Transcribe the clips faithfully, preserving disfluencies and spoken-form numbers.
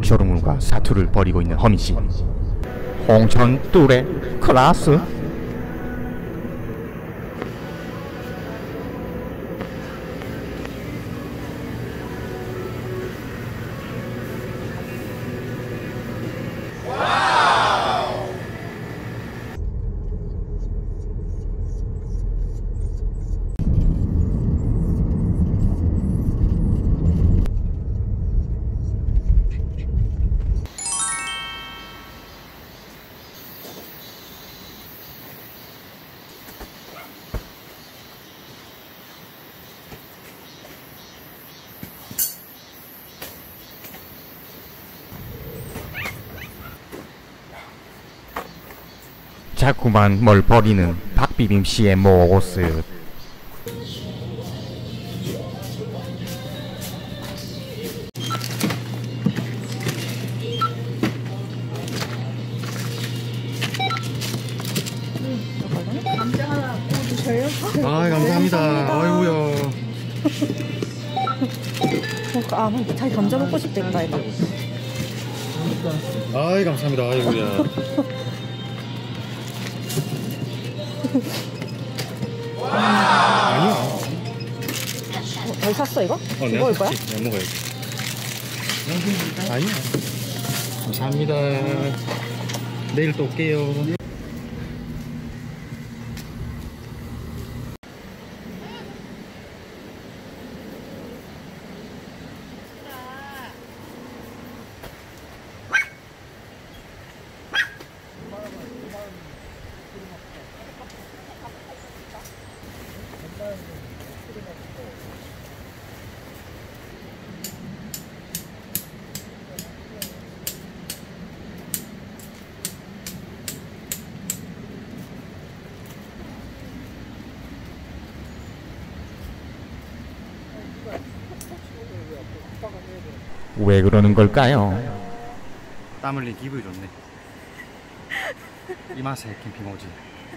쇼르물과 사투를 벌이고 있는 허민씨. 홍천 뚜레 클라스. 자꾸만 뭘 버리는 박비빔씨의 모습. 감자 하나 구워주세요. 아, 감사합니다. 아이고야. 아, 자기 감자 먹고 싶겠다 이거. 아이, 감사합니다. 아이고야. 아니야. 어, 잘 샀어 이거? 어, 이거 먹을 거야? 내가 먹어야지. 아니야. 감사합니다. 내일 또 올게요. 왜 그러는 걸까요? 땀 흘린 기분이 좋네. 이 맛에 캠핑 오지.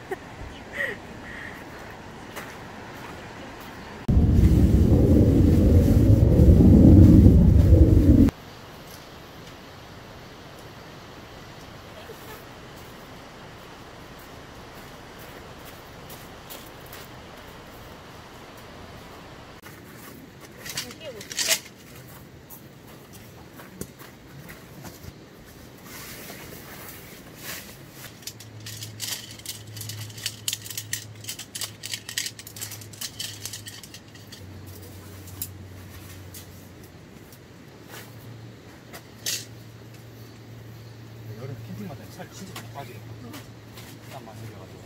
여름 캠핑마다 살 진짜 잘 빠지겠다. 땀 많이 흘려가지고.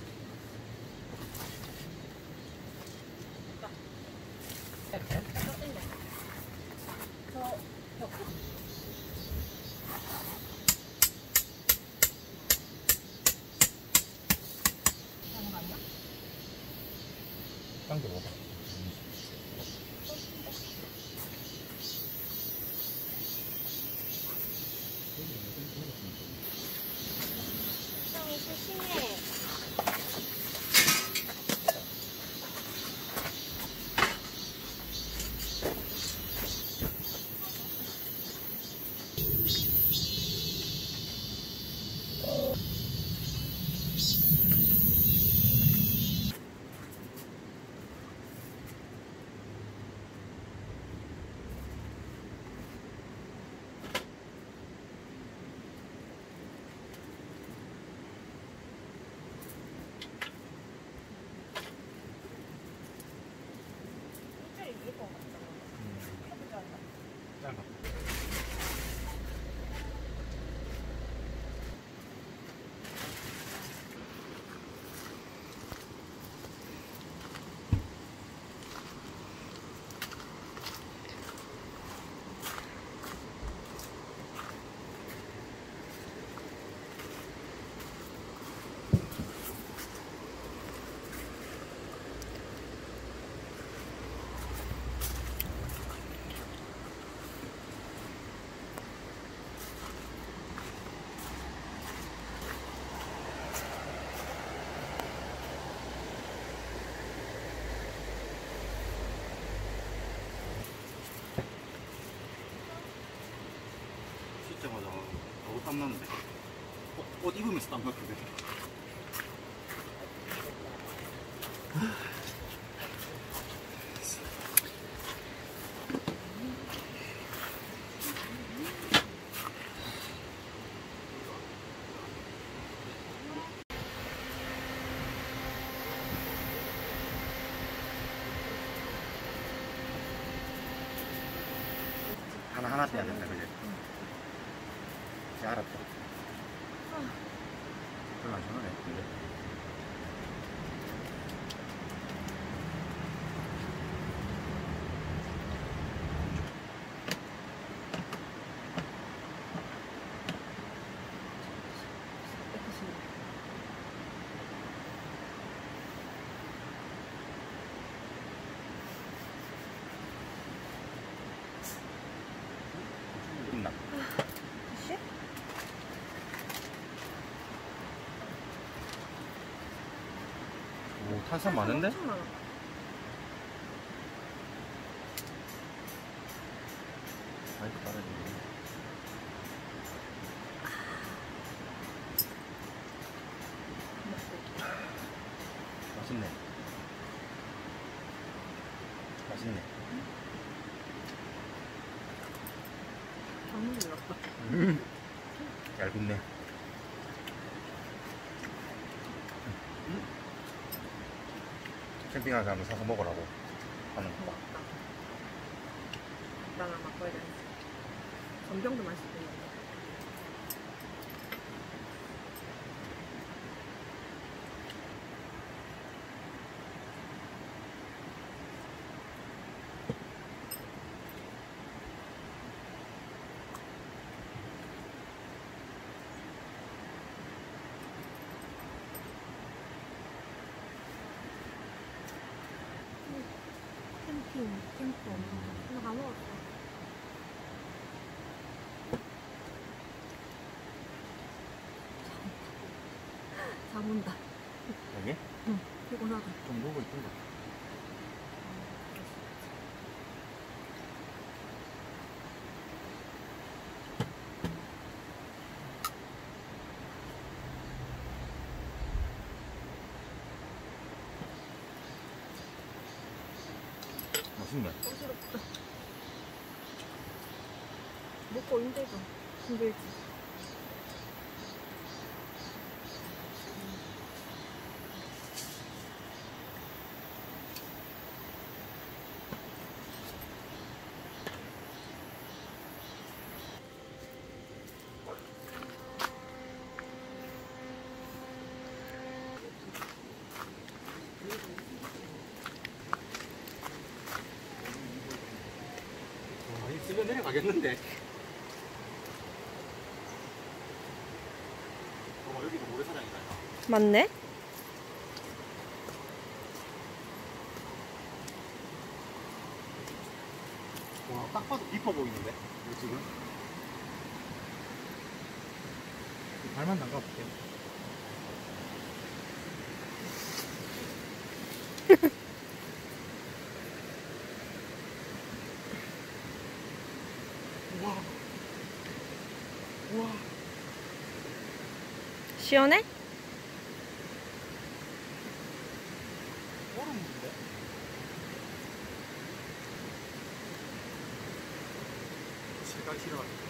깡도 먹어. 땀 나는데. 어, 옷 입으면서 땀 나는데. 하나하나 떼야 된다, 그지? 응. 알았다. 별로 안 시원하네, 근데. 끝나. 다시? 오, 탄산 많은데? 엄청 많아. 아이고, 따라지네. 맛있네. 맛있네. 너무 놀랐다. 음. 얇네. 음. 캠핑하게 하면 사서 먹으라고 하는 거. 나랑 바꿔야 돼. 전병도 맛있대. 캠핑, 캠핑. 이거 다 먹었어. 잠 온다. 여기? 응, 피곤하다. 좀 누워 있던가. 맛있네. 어지럽다. 먹고 힘들다. 힘들지. 와, 이 쓸려 내려가겠는데. 어, 여기도 모래사장이다. 이거. 맞네? 와, 딱 봐도 깊어 보이는데? 이거 지금? 발만 담가볼게. 우와. 우와. 시원해? 얼음인데? 색깔 싫어가지고.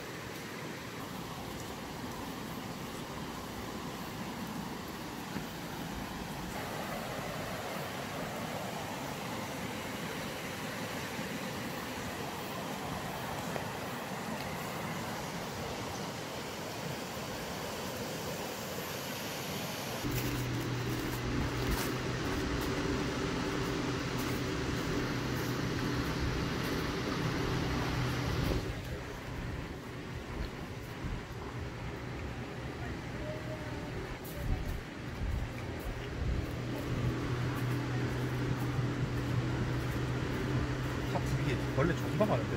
이게 원래 조금만 가는데.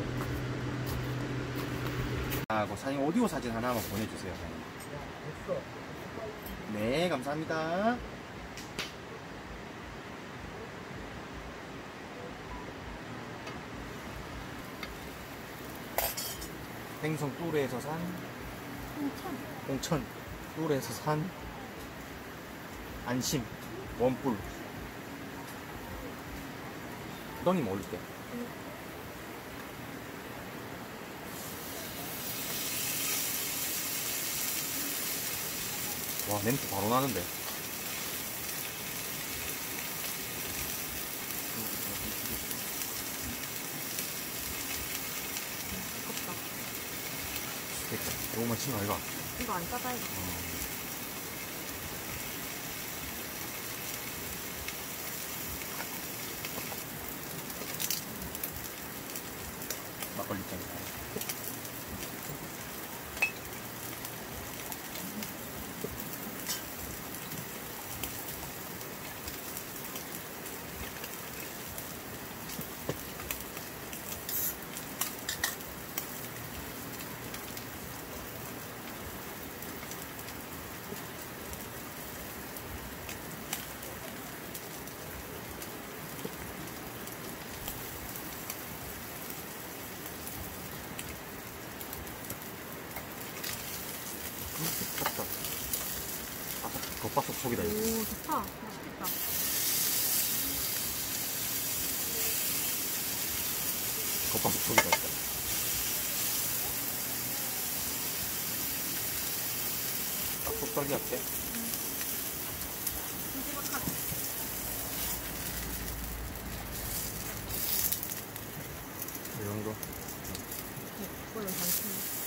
아, 그 사진 오디오 사진 하나만 보내주세요. 됐어. 네, 감사합니다. 행성 또래에서 산 홍천. 홍천 꿀에서 산 안심 원뿔 너님 올릴게. 와 냄새 바로 나는데. 아깝다. 너무 맛있는 거 아이가? 이거 안 짜다 이거. 막걸리 짠. 좋다. 바삭, 겉바속 속이다 이거. 오 좋다. 맛있겠다. 겉바속 속이다 진짜. 딱 속살기 할게. 큼지막하다. 이 정도. 네, 이거는 반찬.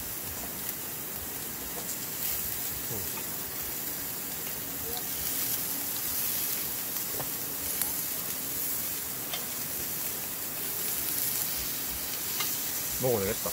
먹어도 되겠다.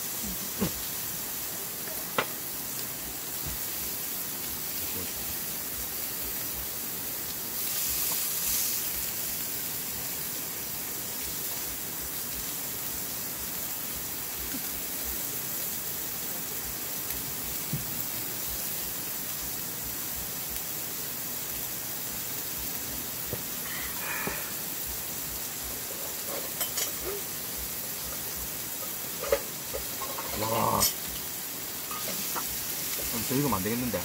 와, 맛있다. 그럼 저 익으면 안 되겠는데.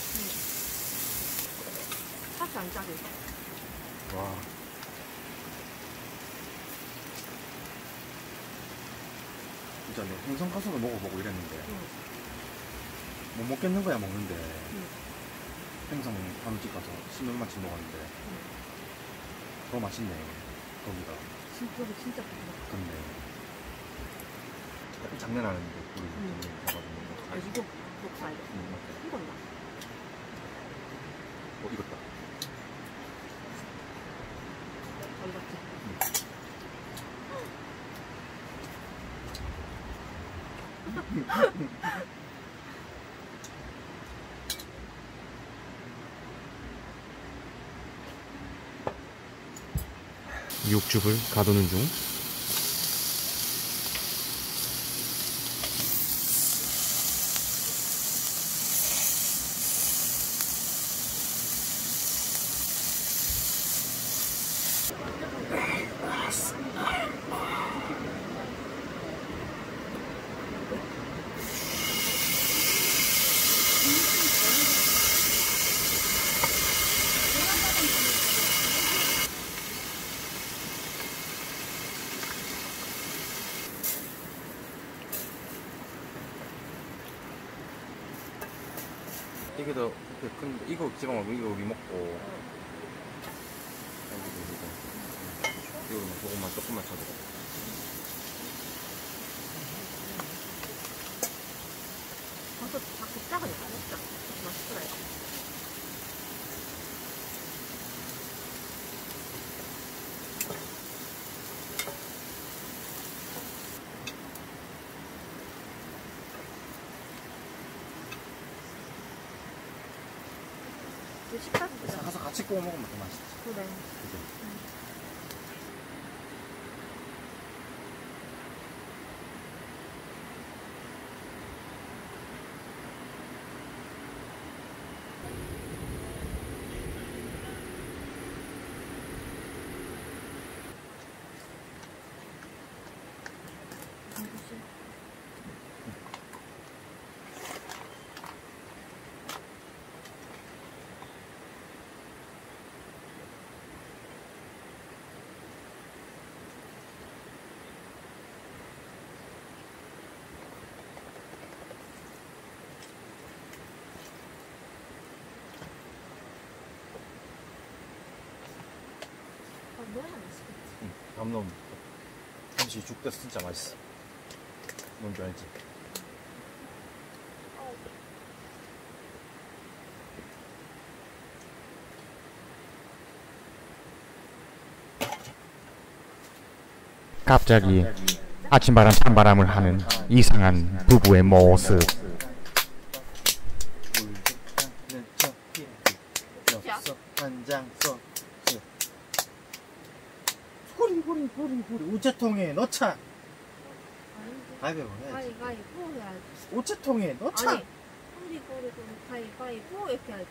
사실 안 짜게. 와. 진짜 내 행성 가서도 먹어보고 이랬는데 응. 못 먹겠는 거야 먹는데. 응. 행성 한우집 가서 십몇만치 먹었는데 응. 더 맛있네 거기가. 진짜 여기 진짜 부드럽다. 근데 약간 장난하는데 우리 응. 가가지고 아 이거 녹살. 응, 맞다. 익었나? 어 익었다. 잘 익었지. 육즙을 가두는 중. 이게 더 큰데 이거 지방 말고 이거 우리 먹고 여기도 이거 이거 조금만 조금만 쳐줘. 버섯 자꾸 작으니까 진짜 맛있더라 이거. 그 식사도 되잖아. 가서 같이 구워 먹으면 더 맛있지. 그래. 그죠? 담놈 김치 죽돼서 진짜 맛있어. 뭔 줄 알지? 갑자기 아침바람 찬바람을 하는 이상한 부부의 모습. 한장 써. 소리 소리 소리 소리 우체통에 넣자. 가위바위보 해야지. 가위바위보 해야지. 우체통에 넣자. 아니, 소리 소리 소리 가위바위보 이렇게 해야지.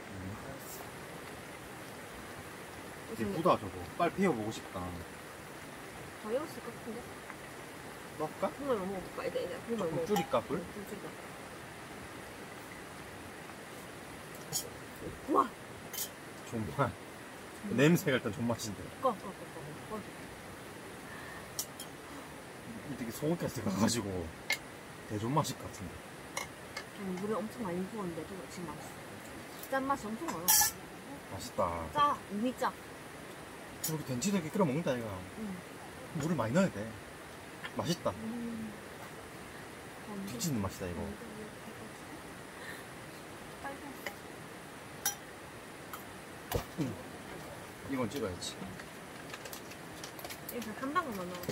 되게 무다 저거. 빨리 배워보고 싶다. 더 익었을 것 같은데? 넣을까? 국물만 먹어볼까? 이제 이제 국물 조금 먹어. 줄일까 불? 좀 줄여. 우와! 존맛. 냄새가 일단 존맛인데. 꺼, 꺼, 꺼, 꺼, 꺼. 되게 소금까지 들어가가지고 대존맛일 것 같은데. 음, 물에 엄청 많이 부었는데도 지금 맛있어. 짠맛이 엄청 많아. 맛있다. 짜, 이미 짜. 저렇게 된지도 이렇게 끓여 먹는다 이거. 응. 물을 많이 넣어야 돼. 맛있다. 음. 뒤지는 맛이다 이거. 응. 이건 찍어야지. 이거 한 방울만 넣어.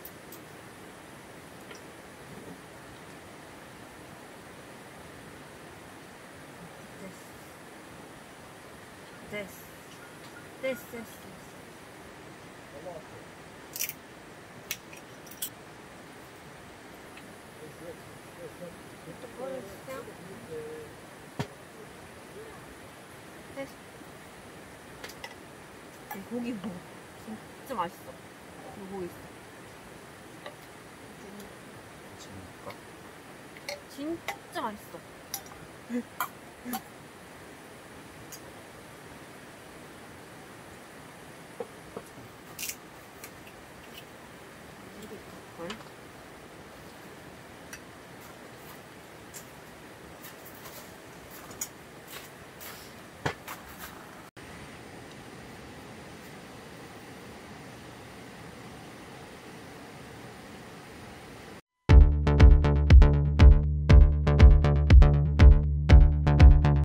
됐어. 됐어. 됐어. 됐어. 됐어. 이 고기 먹어. 진짜 맛있어. 이거 고기 있어. 재밌을까? 진짜 맛있어.